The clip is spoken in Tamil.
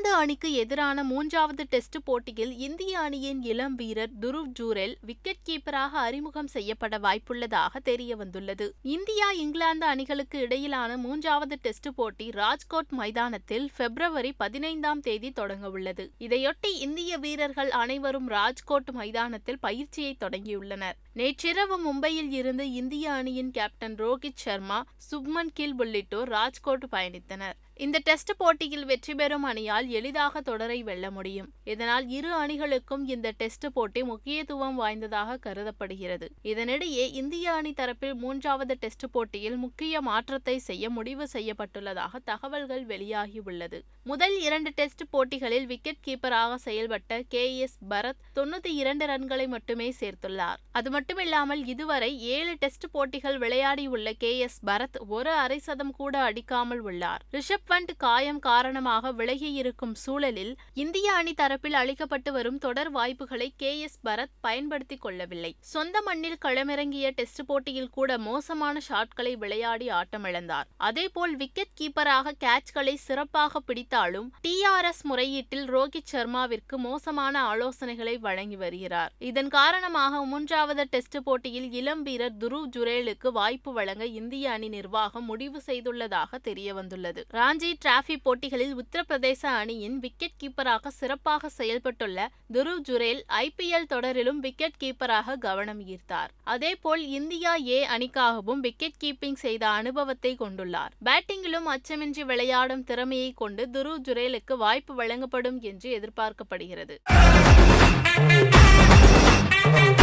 இங்கிலாந்து அணிக்கு எதிரான 3வது டெஸ்ட் போட்டியில் இந்திய அணியின் இளம் வீரர் துருவ் ஜூரேல் விக்கெட் கீப்பராக அறிமுகம் செய்யப்பட வாய்ப்புள்ளதாக தெரியவந்துள்ளது. இந்தியா இங்கிலாந்து அணிகளுக்கு இடையிலான 3வது டெஸ்ட் போட்டி ராஜ்கோட் மைதானத்தில் February 15ஆம் தேதி தொடங்கவுள்ளது. இதையொட்டி இந்திய வீரர்கள் அனைவரும் ராஜ்கோட் மைதானத்தில் பயிற்சியை தொடங்கியுள்ளனர். நேற்றிரவு மும்பையில் இருந்து இந்திய அணியின் கேப்டன் ரோஹித் சர்மா, சுப்மன் கில் உள்ளிட்டோர் ராஜ்கோட் பயணித்தனர். இந்த டெஸ்ட் போட்டியில் வெற்றி பெறும் அணியால் எளிதாக தொடரை வெல்ல முடியும். இதனால் இரு அணிகளுக்கும் இந்த டெஸ்ட் போட்டி முக்கியத்துவம் வாய்ந்ததாக கருதப்படுகிறது. இதனிடையே இந்திய அணி தரப்பில் 3வது டெஸ்ட் போட்டியில் முக்கிய மாற்றத்தை செய்ய முடிவு செய்யப்பட்டுள்ளதாக தகவல்கள் வெளியாகியுள்ளது. முதல் 2 டெஸ்ட் போட்டிகளில் விக்கெட் கீப்பராக செயல்பட்ட KS பரத் 92 ரன்களை மட்டுமே சேர்த்துள்ளார். அது மட்டுமில்லாமல் இதுவரை 7 டெஸ்ட் போட்டிகள் விளையாடியுள்ள KS பரத் ஒரு அரை சதம் கூட அடிக்காமல் உள்ளார். ரிஷப் பண்ட் காயம் காரணமாக விலகியிருக்கும் சூழலில் இந்திய அணி தரப்பில் அளிக்கப்பட்டு வரும் தொடர் வாய்ப்புகளை KS பரத் பயன்படுத்திக் கொள்ளவில்லை. சொந்த மண்ணில் களமிறங்கிய டெஸ்ட் போட்டியில் கூட மோசமான ஷாட்களை விளையாடி ஆட்டமிழந்தார். அதேபோல் விக்கெட் கீப்பராக கேட்ச்களை சிறப்பாக பிடித்தாலும் TRS முறையீட்டில் ரோஹித் சர்மாவிற்கு மோசமான ஆலோசனைகளை வழங்கி வருகிறார். இதன் காரணமாக 3வது டெஸ்ட் போட்டியில் இளம் வீரர் துருவ் ஜூரேலுக்கு வாய்ப்பு வழங்க இந்திய அணி நிர்வாகம் முடிவு செய்துள்ளதாக தெரியவந்துள்ளது. ராஞ்சி டிராபி போட்டிகளில் உத்தரப்பிரதேச அணியின் விக்கெட் கீப்பராக சிறப்பாக செயல்பட்டுள்ள துருவ் ஜூரேல் IPL தொடரிலும் விக்கெட் கீப்பராக கவனம் ஈர்த்தார். அதேபோல் இந்தியா A அணிக்காகவும் விக்கெட் கீப்பிங் செய்த அனுபவத்தை கொண்டுள்ளார். பேட்டிங்கிலும் அச்சமின்றி விளையாடும் திறமையை கொண்டு துருவ் ஜூரேலுக்கு வாய்ப்பு வழங்கப்படும் என்று எதிர்பார்க்கப்படுகிறது.